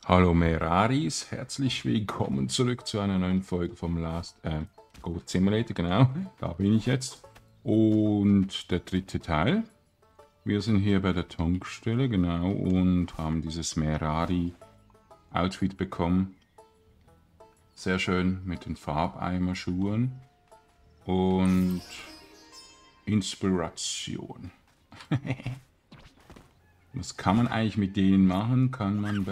Hallo Meraris, herzlich willkommen zurück zu einer neuen Folge vom Goat Simulator, genau, da bin ich jetzt. Und der dritte Teil. Wir sind hier bei der Tankstelle, genau, und haben dieses Merari-Outfit bekommen. Sehr schön mit den Farbeimer-Schuhen und Inspiration. Was kann man eigentlich mit denen machen? Kann man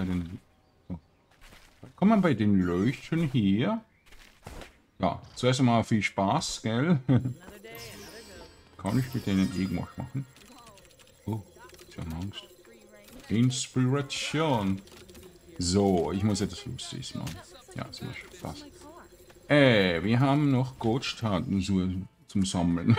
bei den Leuchten hier? Ja, zuerst einmal viel Spaß, gell? Kann ich mit denen irgendwas machen? Oh, ich habe Angst. Inspiration. So, ich muss etwas Lustiges machen. Ja, das macht Spaß. Wir haben noch Goldstaaten zum Sammeln.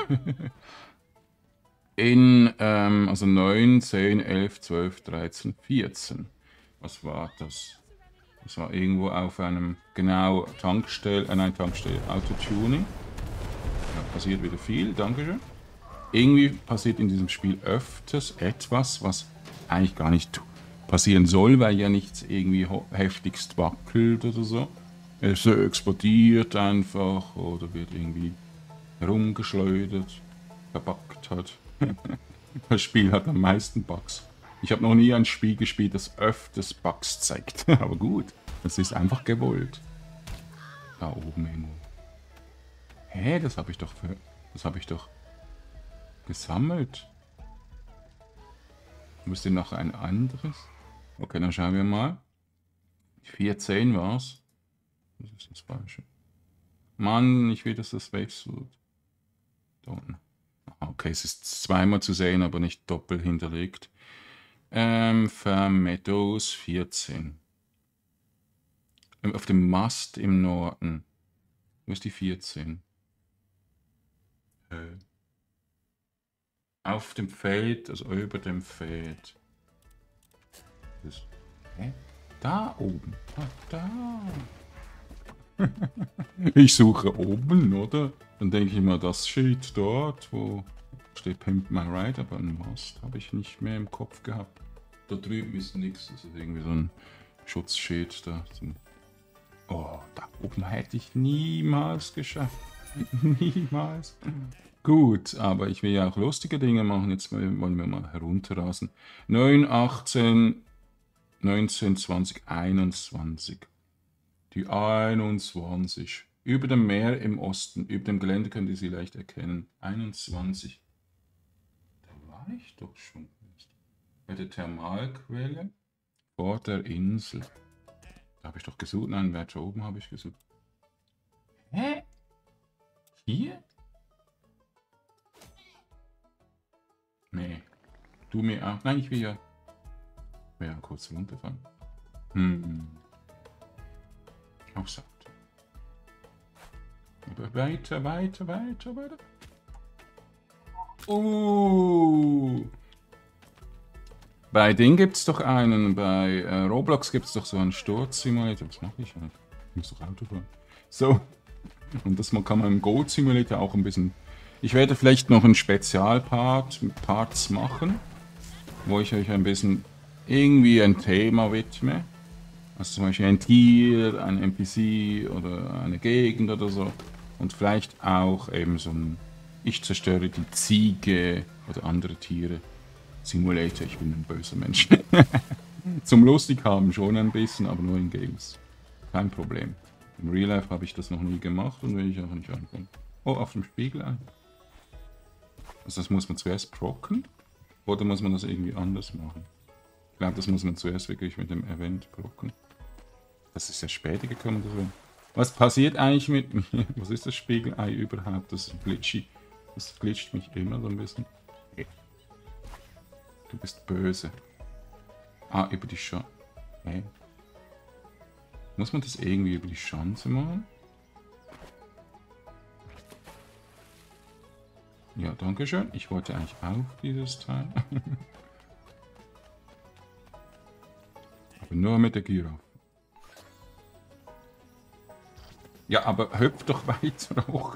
Also 9, 10, 11, 12, 13, 14. Was war das? Das war irgendwo auf einem, genau, Tankstelle, Autotuning. Ja, passiert wieder viel, dankeschön. Irgendwie passiert in diesem Spiel öfters etwas, was eigentlich gar nicht passieren soll, weil ja nichts irgendwie heftigst wackelt oder so. Es explodiert einfach oder wird irgendwie herumgeschleudert, verbuggt hat. Das Spiel hat am meisten Bugs. Ich habe noch nie ein Spiel gespielt, das öfters Bugs zeigt. Aber gut, das ist einfach gewollt. Da oben irgendwo. Hä, das habe ich doch gesammelt. Müsste noch ein anderes? Okay, dann schauen wir mal. 14 war's. Das ist das Falsche. Mann, ich will, dass das wechselt. Da unten. Okay, es ist zweimal zu sehen, aber nicht doppelt hinterlegt. Meadows 14. Auf dem Mast im Norden. Wo ist die 14? Auf dem Feld, also über dem Feld. Da oben. Ah, da. Ich suche oben, oder? Dann denke ich mal, das steht dort, wo steht Pimp My Ride, aber einen Mast habe ich nicht mehr im Kopf gehabt. Da drüben ist nichts, das ist irgendwie so ein Schutzschild da. Oh, da oben hätte ich niemals geschafft. Niemals. Gut, aber ich will ja auch lustige Dinge machen. Jetzt wollen wir mal herunterrasen. 9, 18, 19, 20, 21. Die 21. Über dem Meer im Osten. Über dem Gelände könnt ihr sie leicht erkennen. 21. Da war ich doch schon. Bei der Thermalquelle vor der Insel. Da habe ich doch gesucht. Nein, weiter oben habe ich gesucht. Hä? Hier? Nee. Du mir auch. Nein, ich will ja kurz runterfahren. Auch satt. Aber weiter. Bei Ding gibt es doch einen, bei Roblox gibt es doch so einen Sturzsimulator. Was mache ich eigentlich? Ich muss doch Auto fahren. So. Und das kann man im Goat Simulator auch ein bisschen... Ich werde vielleicht noch einen Spezialpart mit Parts machen, wo ich euch ein bisschen irgendwie ein Thema widme. Also zum Beispiel ein Tier, ein NPC oder eine Gegend oder so. Und vielleicht auch eben so ein Ich zerstöre die Ziege oder andere Tiere. Simulator, ich bin ein böser Mensch. Zum lustig haben schon ein bisschen, aber nur in Games. Kein Problem. Im Real Life habe ich das noch nie gemacht und will ich auch nicht anfangen. Oh, auf dem Spiegel. Also das muss man zuerst procken? Oder muss man das irgendwie anders machen? Ich glaube, das muss man zuerst wirklich mit dem Event procken. Das ist ja später gekommen. Was passiert eigentlich mit mir? Was ist das Spiegelei überhaupt? Das ist glitchy. Das glitscht mich immer so ein bisschen. Du bist böse. Ah, über die Schanze. Okay. Muss man das irgendwie über die Schanze machen? Ja, danke schön. Ich wollte eigentlich auch dieses Teil. Aber nur mit der Giraffe. Ja, aber hüpf doch weiter hoch.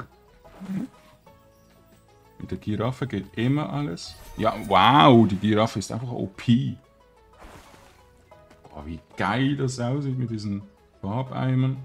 Mit der Giraffe geht immer alles. Ja, wow, die Giraffe ist einfach OP. Oh, wie geil das aussieht mit diesen Farbeimern.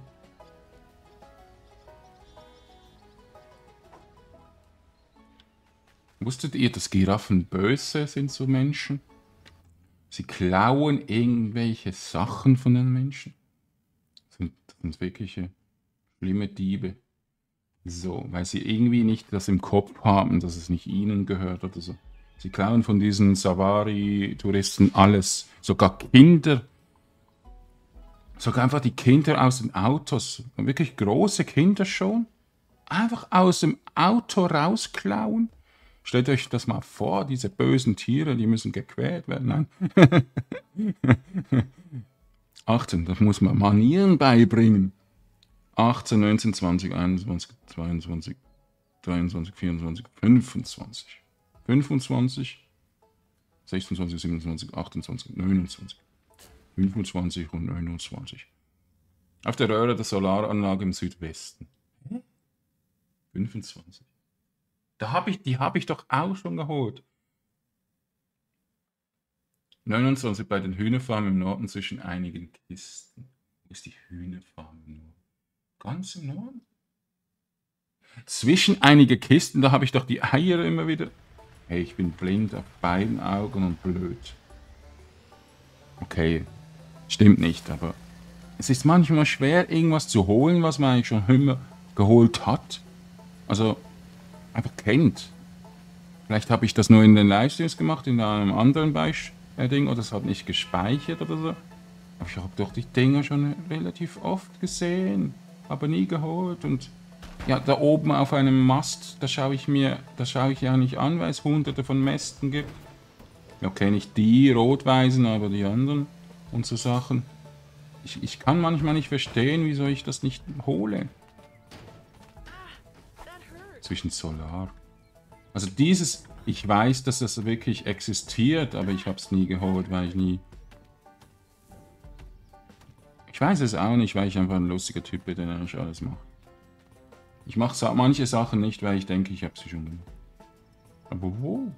Wusstet ihr, dass Giraffen böse sind zu Menschen? Sie klauen irgendwelche Sachen von den Menschen. Das sind wirkliche schlimme Diebe. So, weil sie irgendwie nicht das im Kopf haben, dass es nicht ihnen gehört oder so. Sie klauen von diesen Safari-Touristen alles. Sogar Kinder. Sogar einfach die Kinder aus den Autos. Wirklich große Kinder schon. Einfach aus dem Auto rausklauen. Stellt euch das mal vor, diese bösen Tiere, die müssen gequält werden. Nein. 18, das muss man Manieren beibringen. 18, 19, 20, 21, 22, 23, 24, 25. 25, 26, 27, 28, 29. 25 und 29. Auf der Röhre der Solaranlage im Südwesten. 25. Die habe ich doch auch schon geholt. 29 bei den Hühnerfarmen im Norden zwischen einigen Kisten. Wo ist die Hühnerfarm im Norden? Ganz im Norden? Zwischen einige Kisten, da habe ich doch die Eier immer wieder. Hey, ich bin blind auf beiden Augen und blöd. Okay, stimmt nicht, aber es ist manchmal schwer, irgendwas zu holen, was man eigentlich schon immer geholt hat. Also einfach kennt. Vielleicht habe ich das nur in den Livestreams gemacht, in einem anderen Ding, oder es hat nicht gespeichert oder so. Aber ich habe doch die Dinger schon relativ oft gesehen, aber nie geholt. Und ja, da oben auf einem Mast, da schaue ich ja nicht an, weil es hunderte von Mästen gibt. Okay, nicht die rot-weißen, aber die anderen und so Sachen. Ich kann manchmal nicht verstehen, wieso ich das nicht hole. Zwischen Solar. Also dieses, ich weiß, dass das wirklich existiert, aber ich habe es nie geholt, weil ich nie... Ich weiß es auch nicht, weil ich einfach ein lustiger Typ bin, der eigentlich alles macht. Ich mache manche Sachen nicht, weil ich denke, ich habe sie schon gemacht. Aber wo?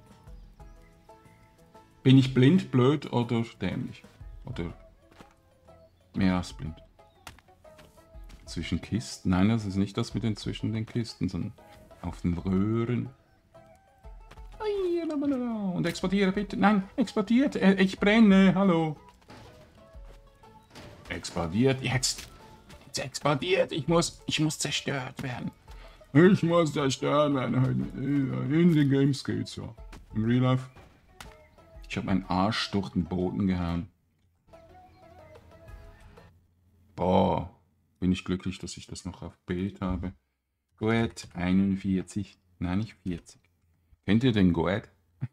Bin ich blind, blöd oder dämlich? Oder mehr als blind? Zwischen Kisten? Nein, das ist nicht das mit den zwischen den Kisten, sondern auf den Röhren. Und explodiere bitte. Nein, explodiert. Ich brenne. Hallo. Explodiert jetzt. Jetzt explodiert. Ich muss zerstört werden. Ich muss zerstört werden. In den Games geht's ja. Im Real Life. Ich habe meinen Arsch durch den Boden gehauen. Boah. Bin ich glücklich, dass ich das noch auf Bild habe. Goethe 41. Nein, nicht 40. Kennt ihr den Goethe?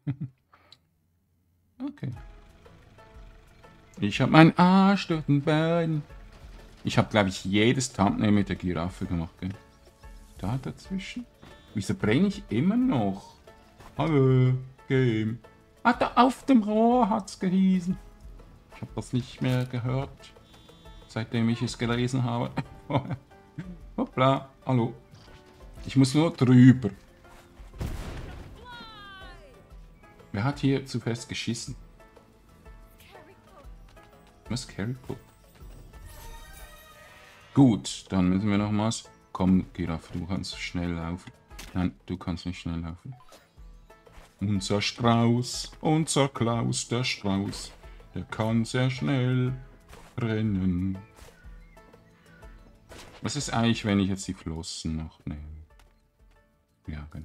Okay. Ich habe meinen Arsch durch den Boden. Ich habe, glaube ich, jedes Thumbnail mit der Giraffe gemacht, gell? Da dazwischen? Wieso brenne ich immer noch? Hallo, Game. Ah, da auf dem Rohr hat's gehießen. Ich habe das nicht mehr gehört, seitdem ich es gelesen habe. Hoppla, hallo. Ich muss nur drüber. Wer hat hier zu fest geschissen? Was ist Carrico? Gut, dann müssen wir nochmals. Komm, Giraffe, du kannst schnell laufen. Nein, du kannst nicht schnell laufen. Unser Strauß, unser Klaus, der Strauß, der kann sehr schnell rennen. Was ist eigentlich, wenn ich jetzt die Flossen noch nehme? Ja, genau.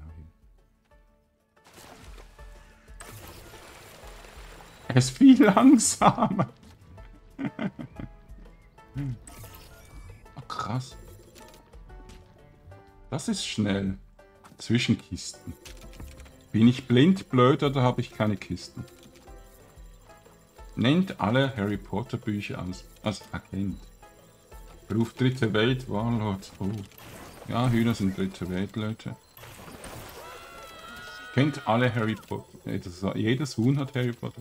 Er ist viel langsamer. Oh, krass. Das ist schnell. Zwischenkisten. Bin ich blind, blöd oder habe ich keine Kisten? Nennt alle Harry Potter Bücher als erkennt. Beruf Dritte Welt, Warlord. Oh. Ja, Hühner sind Dritte Welt, Leute. Kennt alle Harry Potter. Jedes Huhn hat Harry Potter.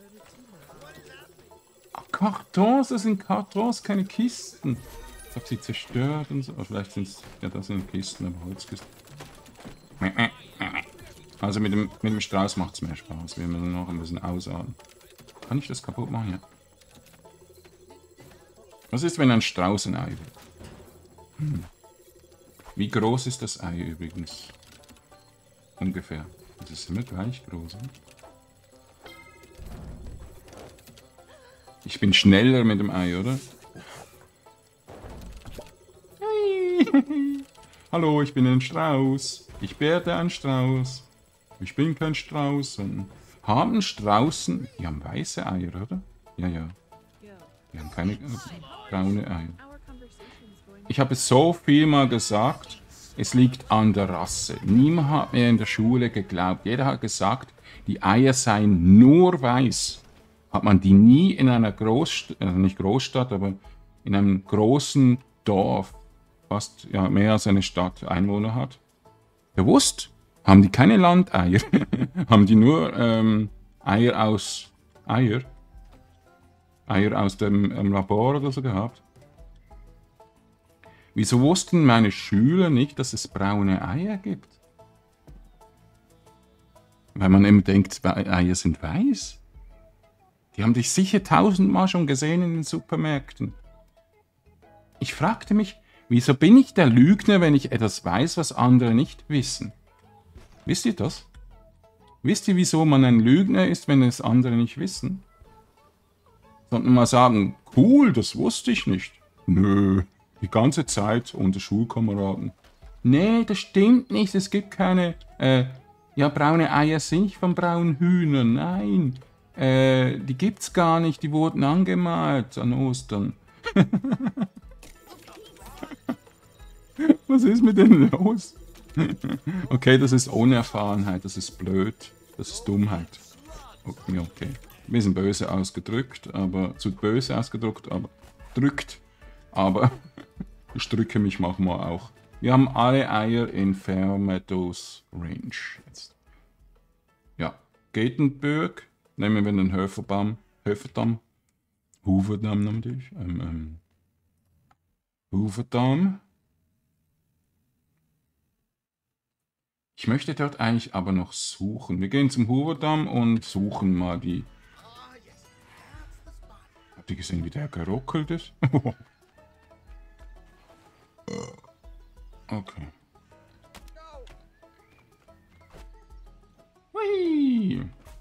Kartons, das sind Kartons, keine Kisten. Ich habe sie zerstört und so. Oder vielleicht sind es, ja, das sind Kisten, aber Holzkisten. Also mit dem Strauß macht es mehr Spaß. Wir müssen noch ein bisschen ausatmen. Kann ich das kaputt machen? Ja. Was ist, wenn ein Strauß ein Ei wird? Wie groß ist das Ei übrigens? Ungefähr. Das ist immer gleich groß. Oder? Ich bin schneller mit dem Ei, oder? Hallo, ich bin ein Strauß. Ich werde ein Strauß. Ich bin kein Strauß. Haben Straußen... Die haben weiße Eier, oder? Ja, ja. Die haben keine braune Eier. Ich habe es so viel mal gesagt, es liegt an der Rasse. Niemand hat mir in der Schule geglaubt. Jeder hat gesagt, die Eier seien nur weiß. Hat man die nie in einer Großstadt, also nicht Großstadt, aber in einem großen Dorf, fast ja, mehr als eine Stadt Einwohner hat, bewusst, haben die keine Landeier. Haben die nur Eier aus dem Labor oder so gehabt. Wieso wussten meine Schüler nicht, dass es braune Eier gibt? Weil man immer denkt, Eier sind weiß. Die haben dich sicher 1000-mal schon gesehen in den Supermärkten. Ich fragte mich, wieso bin ich der Lügner, wenn ich etwas weiß, was andere nicht wissen? Wisst ihr das? Wisst ihr, wieso man ein Lügner ist, wenn es andere nicht wissen? Sondern mal sagen, cool, das wusste ich nicht. Nö, die ganze Zeit unter Schulkameraden. Nee, das stimmt nicht, es gibt keine, ja, braune Eier sind nicht von braunen Hühnern, nein. Die gibt's gar nicht, die wurden angemalt an Ostern. Was ist mit denen los? Okay, das ist Unerfahrenheit, das ist blöd, das ist Dummheit. Okay, okay. Ein bisschen böse ausgedrückt, aber zu böse ausgedrückt, aber drückt. Aber ich drücke mich manchmal auch. Wir haben alle Eier in Fair Meadows Range jetzt. Ja, Gatenburg. Nehmen wir den Höferdamm natürlich. Hooverdamm. Ich möchte dort eigentlich aber noch suchen. Wir gehen zum Hooverdamm und suchen mal die... Habt ihr gesehen, wie der geruckelt ist? Okay. Hui.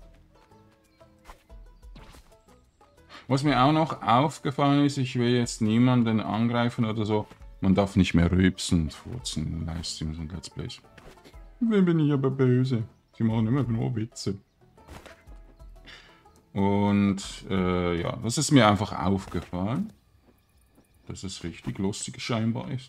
Was mir auch noch aufgefallen ist, ich will jetzt niemanden angreifen oder so. Man darf nicht mehr rülpsen und furzen in Livestreams und Let's Plays. Dann bin ich aber böse. Sie machen immer nur Witze. Und ja, das ist mir einfach aufgefallen, dass es richtig lustig scheinbar ist.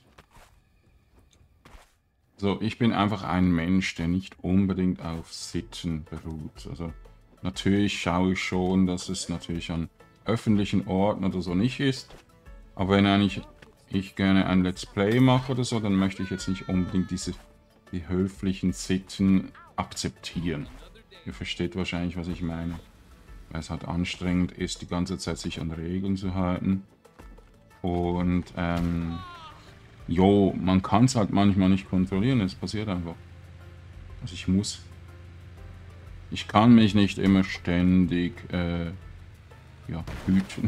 So, ich bin einfach ein Mensch, der nicht unbedingt auf Sitten beruht. Also natürlich schaue ich schon, dass es natürlich an öffentlichen Orten oder so nicht ist. Aber wenn eigentlich ich gerne ein Let's Play mache oder so, dann möchte ich jetzt nicht unbedingt die höflichen Sitten akzeptieren. Ihr versteht wahrscheinlich, was ich meine. Weil es halt anstrengend ist, die ganze Zeit sich an Regeln zu halten. Und jo, man kann es halt manchmal nicht kontrollieren, es passiert einfach. Also ich kann mich nicht immer ständig ja, hüten.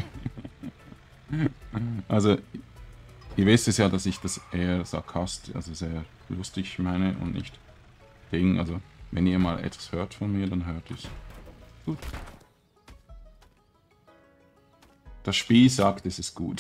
Also, ihr wisst es ja, dass ich das eher sarkastisch, also sehr lustig meine und nicht Ding. Also, wenn ihr mal etwas hört von mir, dann hört es. Gut. Das Spiel sagt, es ist gut.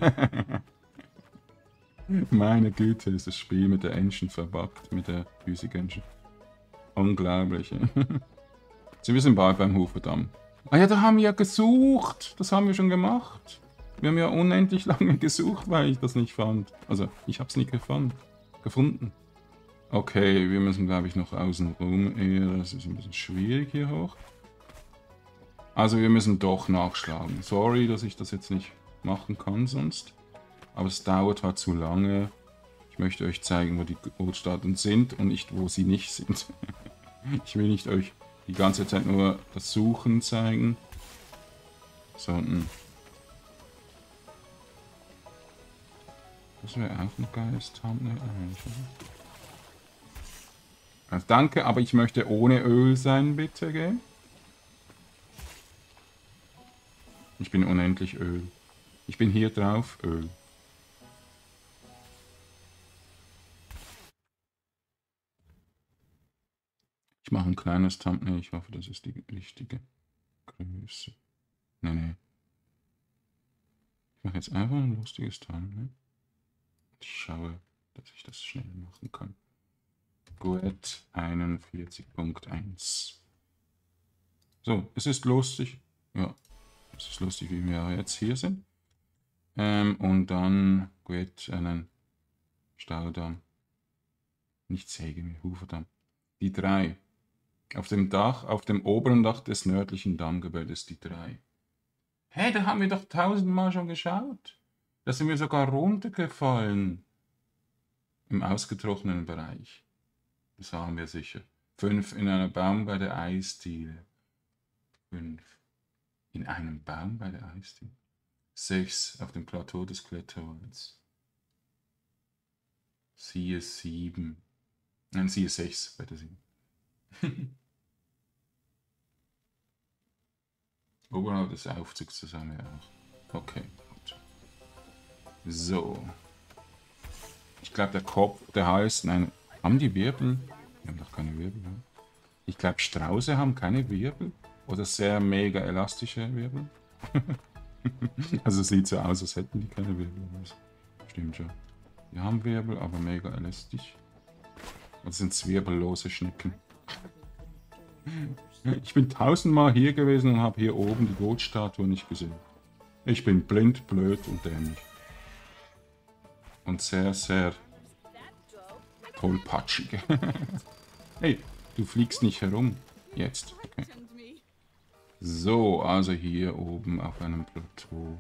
Meine Güte, ist das Spiel mit der Engine verbuggt, mit der Physik Engine. Unglaublich. So, wir sind bald beim Hooverdamm. Ah ja, da haben wir ja gesucht. Das haben wir schon gemacht. Wir haben ja unendlich lange gesucht, weil ich das nicht fand. Also, ich habe es nicht gefunden. Okay, wir müssen, glaube ich, noch außen rum eher. Das ist ein bisschen schwierig hier hoch. Also, wir müssen doch nachschlagen. Sorry, dass ich das jetzt nicht machen kann sonst. Aber es dauert halt zu lange. Ich möchte euch zeigen, wo die Geburtsdaten sind und nicht, wo sie nicht sind. Ich will nicht euch die ganze Zeit nur das Suchen zeigen, sondern das wäre auch ein geiles Thumbnail eigentlich. Also danke, aber ich möchte ohne Öl sein, bitte, gell? Ich bin unendlich Öl. Ich bin hier drauf. Ich mache ein kleines Thumbnail. Ich hoffe, das ist die richtige Größe. Nee. Ich mache jetzt einfach ein lustiges Thumbnail. Ich schaue, dass ich das schnell machen kann. Gut, 41.1. So, es ist lustig. Ja, es ist lustig, wie wir jetzt hier sind. Und dann gut, einen Staudamm. Nicht Säge mehr, Huferdamm. Die 3. Auf dem Dach, auf dem oberen Dach des nördlichen Dammgebäudes die 3. Hä, da haben wir doch 1000-mal schon geschaut. Da sind wir sogar runtergefallen. Im ausgetrockneten Bereich. Das haben wir sicher. 5 in einem Baum bei der Eisdiele. 5 in einem Baum bei der Eisdiele. 6 auf dem Plateau des Kletterholz. Siehe 7. Nein, siehe 6 bei der 7. Oberhalb des Aufzugs zusammen auch. Okay, gut. So. Ich glaube, der Kopf, der Hals, nein, haben die Wirbel? Die haben doch keine Wirbel. Ja? Ich glaube, Strauße haben keine Wirbel. Oder sehr mega elastische Wirbel. Also sieht so aus, als hätten die keine Wirbel. Stimmt schon. Die haben Wirbel, aber mega elastisch. Das sind wirbellose Schnecken. Ich bin 1000-mal hier gewesen und habe hier oben die Goldstatue nicht gesehen. Ich bin blind, blöd und dämlich. Und sehr, sehr tollpatschig. Hey, du fliegst nicht herum. Jetzt. Okay. So, also hier oben auf einem Plateau.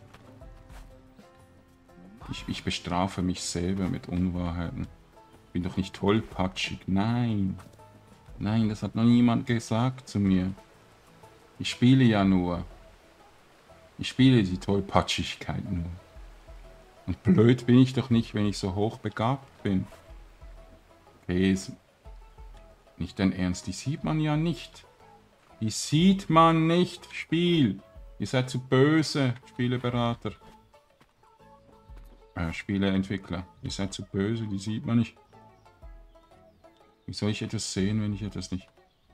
Ich bestrafe mich selber mit Unwahrheiten. Ich bin doch nicht tollpatschig. Nein. Nein, das hat noch niemand gesagt zu mir. Ich spiele ja nur. Ich spiele die Tollpatschigkeit nur. Und blöd bin ich doch nicht, wenn ich so hochbegabt bin. Okay, ist nicht dein Ernst. Die sieht man ja nicht. Die sieht man nicht. Spiel. Ihr seid zu böse, Spieleberater. Spieleentwickler. Ihr seid zu böse, die sieht man nicht. Wie soll ich etwas sehen, wenn ich etwas nicht...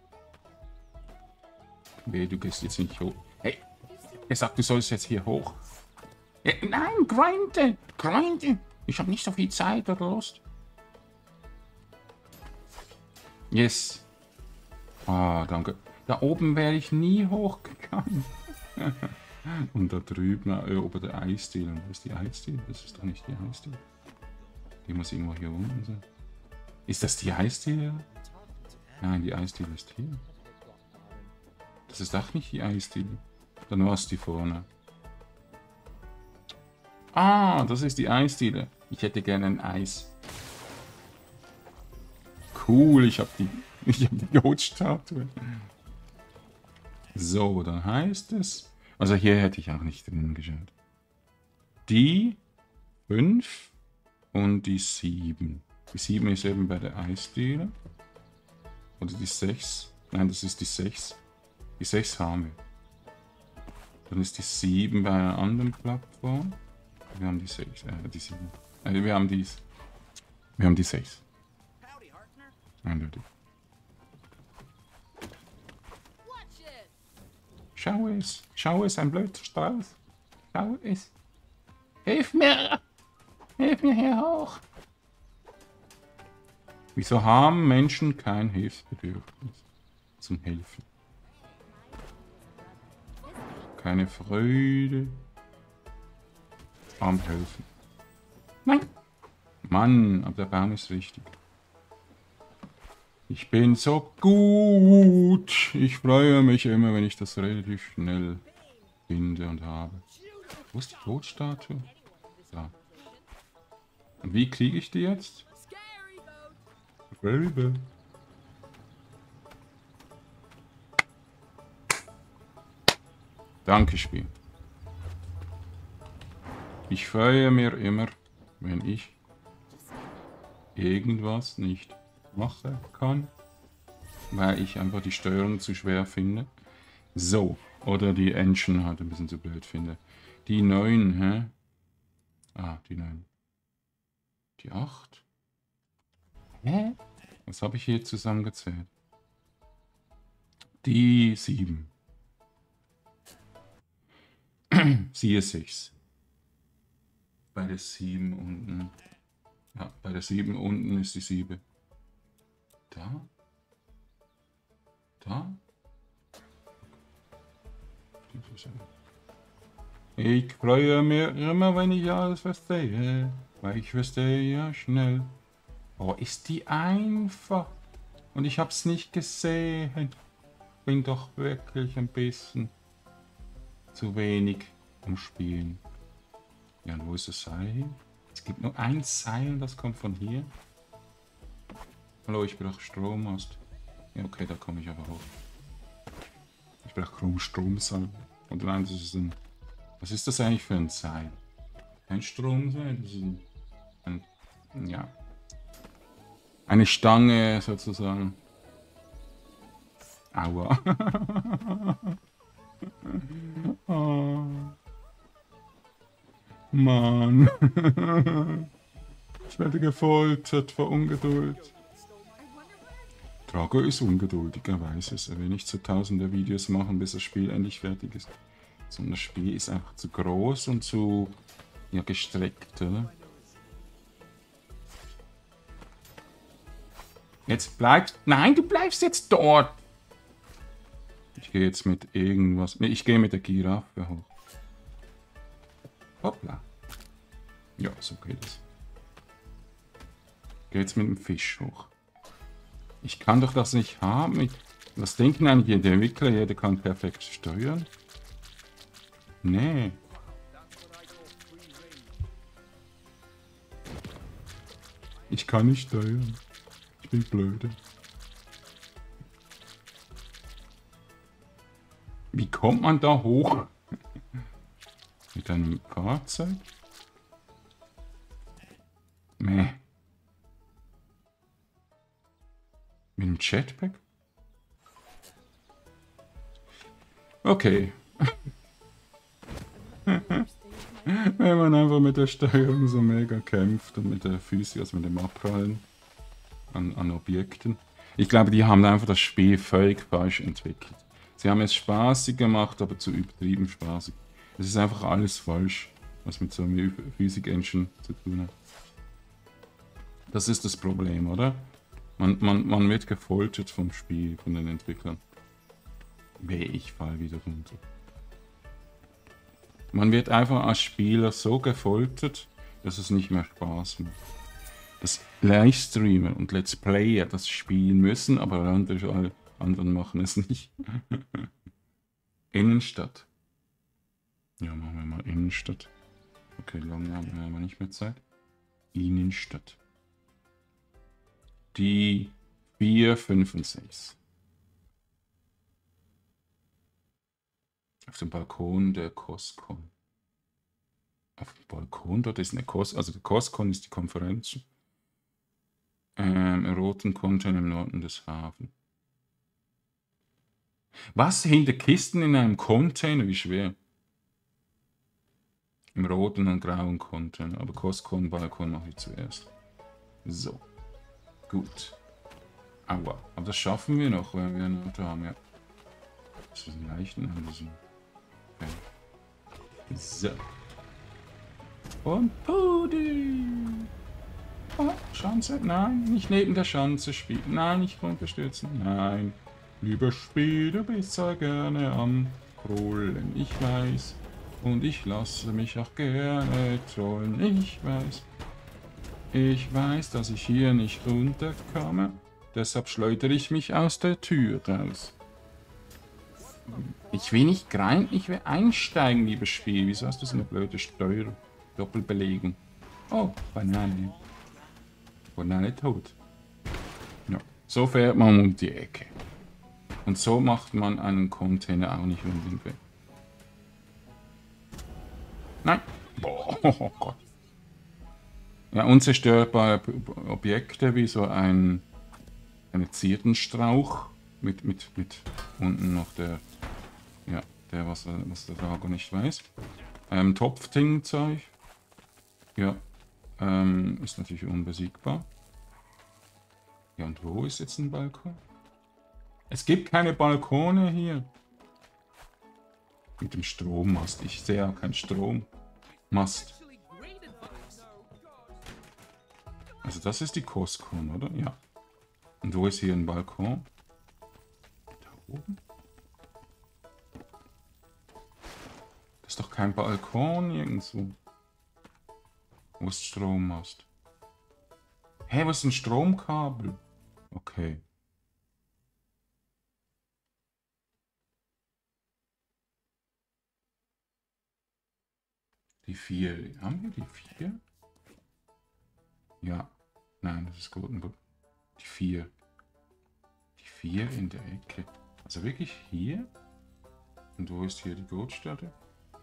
Weh, du gehst jetzt nicht hoch. Hey, er sagt, du sollst jetzt hier hoch. Ja, nein, grinde! Grinde! Ich habe nicht so viel Zeit oder Lust. Yes. Ah, danke. Da oben wäre ich nie hochgegangen. Und da drüben, oben der Eisdiele. Und wo ist die Eisdiele? Das ist doch nicht die Eisdiele. Die muss irgendwo hier unten sein. Ist das die Eisdiele? Nein, die Eisdiele ist hier. Das ist auch nicht die Eisdiele. Dann war es die vorne. Ah, das ist die Eisdiele. Ich hätte gerne ein Eis. Cool, ich habe die Goldstatue. So, dann heißt es... Also hier hätte ich auch nicht drin geschaut. Die 5 und die 7. Die 7 ist eben bei der Eisdiele. Oder die 6. Nein, das ist die 6. Die 6 haben wir. Dann ist die 7 bei einer anderen Plattform. Wir haben die 6. Die 7. Wir haben die 6. Eindeutig. Schau es, ein blöder Strauß. Schau es. Hilf mir hier hoch. Wieso haben Menschen kein Hilfsbedürfnis zum Helfen? Keine Freude am Helfen. Nein. Mann, aber der Baum ist richtig. Ich bin so gut. Ich freue mich immer, wenn ich das relativ schnell finde und habe. Wo ist die Todstatue? Da. Und wie kriege ich die jetzt? Very bad. Danke, Spiel. Ich freue mich immer, wenn ich irgendwas nicht machen kann, weil ich einfach die Steuerung zu schwer finde. So, oder die Engine halt ein bisschen zu blöd finde. Die 9, hä? Ah, die 9. Die 8. Hä? Was habe ich hier zusammengezählt? Die 7. Siehe 6. Bei der 7 unten. Ja, bei der 7 unten ist die 7. Da? Da? Ich freue mich immer, wenn ich alles verstehe, weil ich verstehe ja schnell. Oh, ist die einfach. Und ich hab's nicht gesehen. Bin doch wirklich ein bisschen zu wenig am Spielen. Ja, und wo ist das Seil? Es gibt nur ein Seil, das kommt von hier. Hallo, ich brauche Strommast. Ja, okay, da komme ich aber hoch. Ich brauche Stromseil. Und nein, das ist ein... Was ist das eigentlich für ein Seil? Kein Stromseil, das ist ein ja. Eine Stange sozusagen. Aua. Oh. Mann. Ich werde gefoltert vor Ungeduld. Drago ist ungeduldig, er weiß es. Er will nicht so tausende Videos machen, bis das Spiel endlich fertig ist. Sondern das Spiel ist einfach zu groß und zu ja, gestreckt, oder? Jetzt bleibst... Nein, du bleibst jetzt dort! Ich gehe jetzt mit irgendwas... Nee, ich gehe mit der Giraffe hoch. Hoppla. Ja, so geht es. Ich gehe jetzt mit dem Fisch hoch. Ich kann doch das nicht haben. Was denken eigentlich die Entwickler? Jeder kann perfekt steuern. Nee. Ich kann nicht steuern. Ich bin blöde. Wie kommt man da hoch? Mit einem Fahrzeug? Nee. Mit dem Jetpack? Okay. Wenn man einfach mit der Steuerung so mega kämpft und mit der Physik, also mit dem Abprallen an Objekten. Ich glaube, die haben einfach das Spiel völlig falsch entwickelt. Sie haben es spaßig gemacht, aber zu übertrieben spaßig. Es ist einfach alles falsch, was mit so einer Physik-Engine zu tun hat. Das ist das Problem, oder? Man wird gefoltert vom Spiel, von den Entwicklern. Weh, ich fall wieder runter. Man wird einfach als Spieler so gefoltert, dass es nicht mehr Spaß macht. Dass Livestreamer und Let's Player das spielen müssen, aber alle anderen machen es nicht. Innenstadt. Ja, machen wir mal Innenstadt. Okay, lange haben wir nicht mehr Zeit. Innenstadt. Die 4, 5 und 6. Auf dem Balkon der Coscon. Auf dem Balkon, dort ist eine Coscon, also der Coscon ist die Konferenz. Im roten Container im Norden des Hafens. Was? Hinter Kisten in einem Container? Wie schwer? Im roten und grauen Container. Aber Coscon, Balkon mache ich zuerst. So. Gut. Aua. Aber das schaffen wir noch, wenn wir ein Auto haben, ja. Das ist ein leichten Hansen. Okay. So. Und Pudding. Oh, Schanze. Nein, nicht neben der Schanze spielen. Nein, nicht runterstürzen. Nein. Lieber Spiel, du bist so gerne am Rollen. Ich weiß. Und ich lasse mich auch gerne trollen. Ich weiß. Ich weiß, dass ich hier nicht runterkomme. Deshalb schleudere ich mich aus der Tür raus. Ich will nicht grinden, ich will einsteigen, liebes Spiel. Wieso hast du so eine blöde Steuer? Doppelbelegung. Oh, Banane. Banane tot. Ja, so fährt man um die Ecke. Und so macht man einen Container auch nicht unbedingt weg. Nein. Boah, oh Gott. Ja, unzerstörbare Objekte wie so ein Zirbenstrauch mit unten noch der, ja, der was der Drago nicht weiß. Topfding-Zeug. Ja. Ist natürlich unbesiegbar. Ja, und wo ist jetzt ein Balkon? Es gibt keine Balkone hier. Mit dem Strommast. Ich sehe ja keinen Strommast. Also das ist die Costco, oder? Ja. Und wo ist hier ein Balkon? Da oben? Das ist doch kein Balkon irgendwo. Wo ist Strommast? Hä, wo ist ein Stromkabel? Okay. Die 4. Haben wir die 4? Ja. Nein, das ist Gothenburg. Die 4. Die 4 in der Ecke. Also wirklich hier? Und wo ist hier die Gottstätte?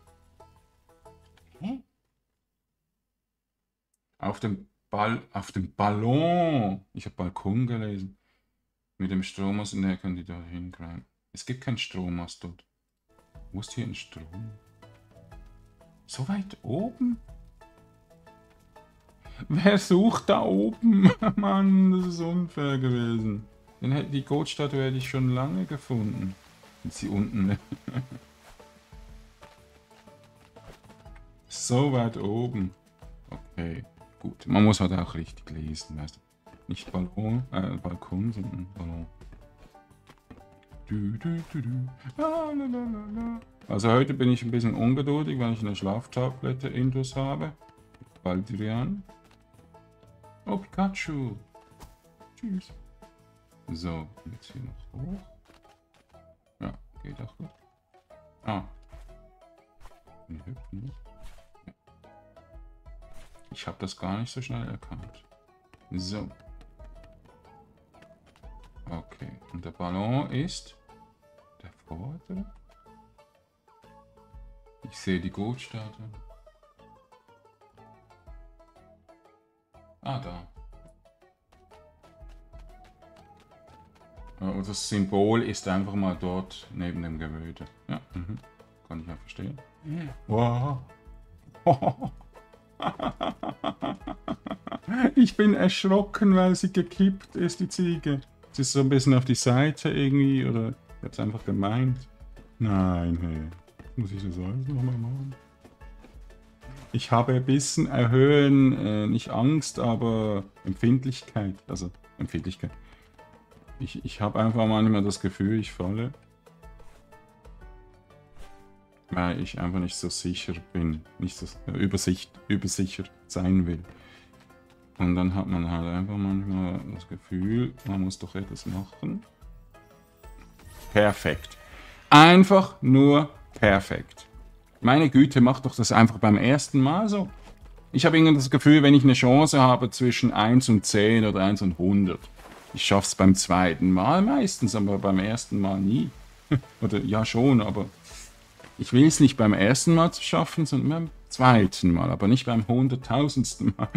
Hä? Auf dem Ballon. Ich habe Balkon gelesen. Mit dem Strommast in der können die da hingreifen. Es gibt keinen Strommast dort. Wo ist hier ein Strom? So weit oben? Wer sucht da oben? Mann, das ist unfair gewesen. Die Goldstatue hätte ich schon lange gefunden. Ist sie unten? So weit oben. Okay, gut. Man muss halt auch richtig lesen, weißt du. Nicht Balkon, sondern Ballon. Also heute bin ich ein bisschen ungeduldig, weil ich eine Schlaftablette Intus habe. Baldrian. Oh, Pikachu. Tschüss. So, jetzt hier noch hoch. Ja, geht auch gut. Ah. Ich habe das gar nicht so schnell erkannt. So. Okay, und der Ballon ist der vordere. Ich sehe die Goldstatue. Ah, da. Und das Symbol ist einfach mal dort neben dem Gewölbe. Ja, kann ich ja verstehen. Wow. Ich bin erschrocken, weil sie gekippt ist, die Ziege. Sie ist so ein bisschen auf die Seite irgendwie, oder ich hab's einfach gemeint. Nein, hey. Muss ich das alles nochmal machen? Ich habe ein bisschen erhöhen, nicht Angst, aber Empfindlichkeit. Also, Empfindlichkeit. Ich habe einfach manchmal das Gefühl, ich falle. Weil ich einfach nicht so sicher bin. Nicht so übersicher sein will. Und dann hat man halt einfach manchmal das Gefühl, man muss doch etwas machen. Perfekt. Einfach nur perfekt. Meine Güte, mach doch das einfach beim ersten Mal so. Ich habe irgendwie das Gefühl, wenn ich eine Chance habe zwischen 1 und 10 oder 1 und 100. Ich schaff's beim zweiten Mal meistens, aber beim ersten Mal nie. Oder ja schon, aber ich will es nicht beim ersten Mal zu schaffen, sondern beim zweiten Mal, aber nicht beim 100.000. Mal.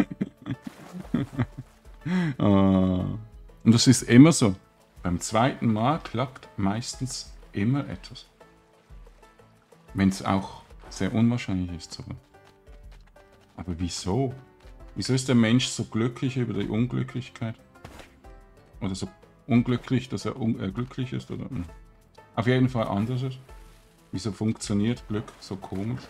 Und das ist immer so. Beim zweiten Mal klappt meistens immer etwas. Wenn es auch sehr unwahrscheinlich ist. So. Aber wieso? Wieso ist der Mensch so glücklich über die Unglücklichkeit? Oder so unglücklich, dass er glücklich ist? Oder auf jeden Fall anders ist. Wieso funktioniert Glück so komisch?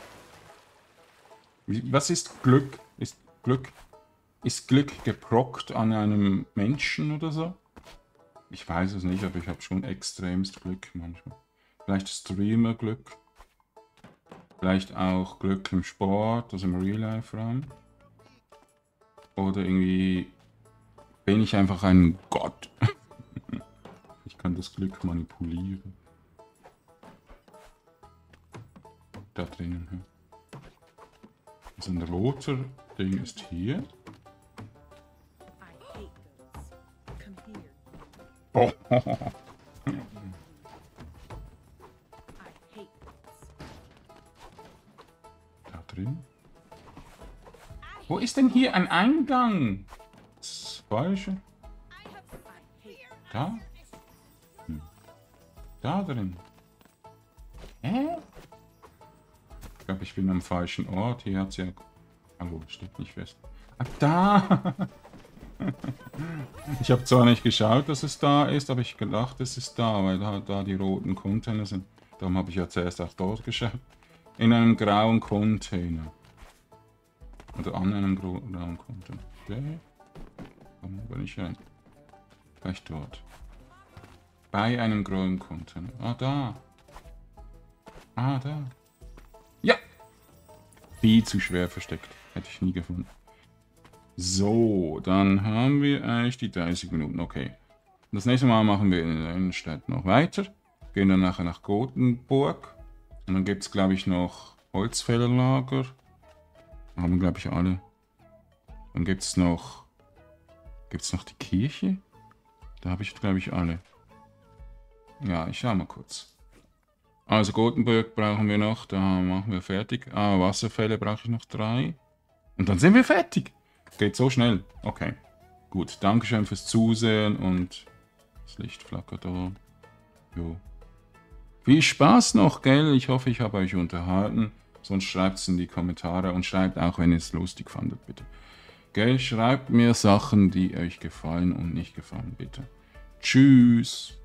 Was ist Glück? Ist Glück geprockt an einem Menschen oder so? Ich weiß es nicht, aber ich habe schon extremst Glück manchmal. Vielleicht Streamer-Glück. Vielleicht auch Glück im Sport, also im Real-Life-Raum. Oder irgendwie bin ich einfach ein Gott. Ich kann das Glück manipulieren. Da drinnen. Also ein roter Ding ist hier. Oh. Da drin. Wo ist denn hier ein Eingang? Das Falsche. Da? Da drin. Hä? Ich glaube, glaube, ich bin am falschen Ort. Hier hat es ja... Hallo, steht nicht fest. Ah, da! Ich habe zwar nicht geschaut, dass es da ist, aber ich gedacht, es ist da, weil da die roten Container sind. Darum habe ich ja zuerst auch dort geschaut. In einem grauen Container. Oder an einem grauen Container. Okay. Komm aber nicht rein. Vielleicht dort. Bei einem grauen Container. Ah, da. Ah, da. Ja! Viel zu schwer versteckt. Hätte ich nie gefunden. So, dann haben wir eigentlich die 30 Minuten. Okay. Das nächste Mal machen wir in der Innenstadt noch weiter. Gehen dann nachher nach Gothenburg. Und dann gibt es, glaube ich, noch Holzfällerlager. Haben wir, glaube ich, alle. Dann gibt es noch... Gibt es noch die Kirche? Da habe ich, glaube ich, alle. Ja, ich schau mal kurz. Also Gothenburg brauchen wir noch. Da machen wir fertig. Ah, Wasserfälle brauche ich noch 3. Und dann sind wir fertig. Geht so schnell. Okay. Gut, Dankeschön fürs Zusehen und das Licht flackert da. Jo. Viel Spaß noch, gell? Ich hoffe, ich habe euch unterhalten. Sonst schreibt es in die Kommentare und schreibt auch, wenn ihr es lustig fandet, bitte. Gell? Schreibt mir Sachen, die euch gefallen und nicht gefallen, bitte. Tschüss.